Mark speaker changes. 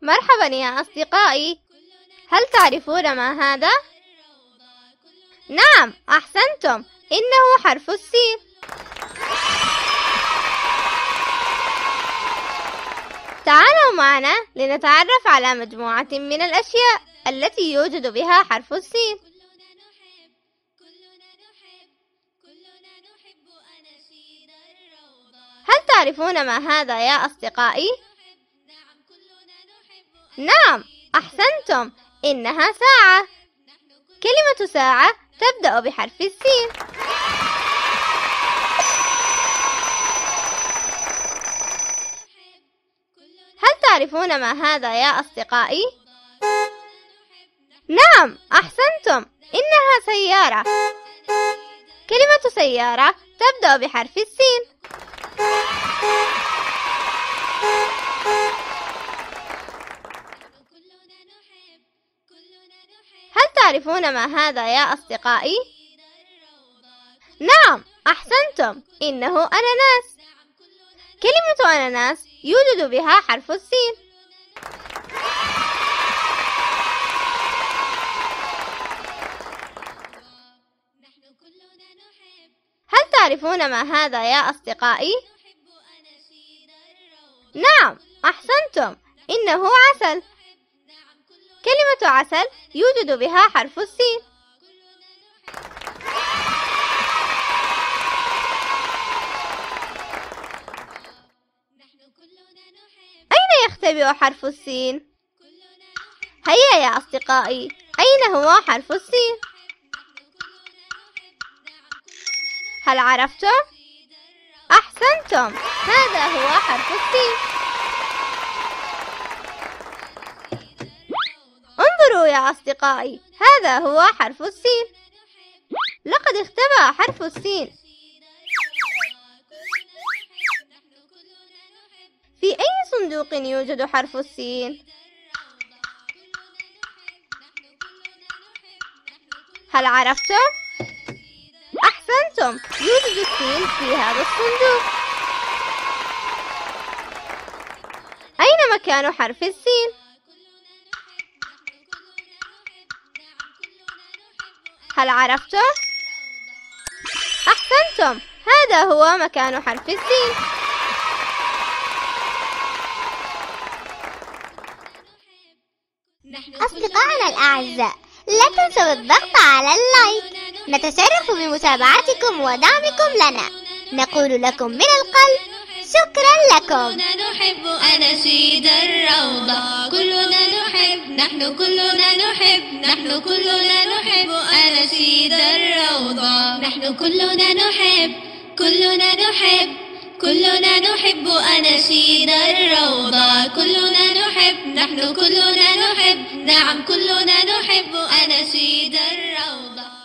Speaker 1: مرحبا يا أصدقائي، هل تعرفون ما هذا؟ نعم، أحسنتم، إنه حرف السين. تعالوا معنا لنتعرف على مجموعة من الأشياء التي يوجد بها حرف السين. هل تعرفون ما هذا يا أصدقائي؟ نعم، أحسنتم، إنها ساعة. كلمة ساعة تبدأ بحرف السين. هل تعرفون ما هذا يا أصدقائي؟ نعم، أحسنتم، إنها سيارة. كلمة سيارة تبدأ بحرف السين. هل تعرفون ما هذا يا أصدقائي؟ نعم، أحسنتم، إنه أناناس. كلمة أناناس يوجد بها حرف السين. هل تعرفون ما هذا يا أصدقائي؟ نعم، أحسنتم، إنه عسل. كلمة عسل يوجد بها حرف السين. أين يختبئ حرف السين؟ هيا يا أصدقائي، أين هو حرف السين؟ هل عرفتم؟ أحسنتم، هذا هو حرف السين. انظروا يا أصدقائي، هذا هو حرف السين. لقد اختبأ حرف السين. في أي صندوق يوجد حرف السين؟ هل عرفتم؟ أحسنتم، يوجد السين في هذا الصندوق. أين مكان حرف السين؟ هل عرفتم؟ أحسنتم، هذا هو مكان حرف السين.
Speaker 2: أصدقائنا الأعزاء، لا تنسوا الضغط على اللايك. نتشرف بمتابعتكم ودعمكم لنا. نقول لكم من القلب شكرا لكم.
Speaker 3: نحب أناشيد الروضة، كلنا نحب، نحن كلنا نحب، نحن كلنا نحب أناشيد الروضة. نحن كلنا نحب، كلنا نحب، كلنا نحب أناشيد الروضة. كلنا نحب، نحن كلنا نحب، نعم كلنا نحب أناشيد الروضة.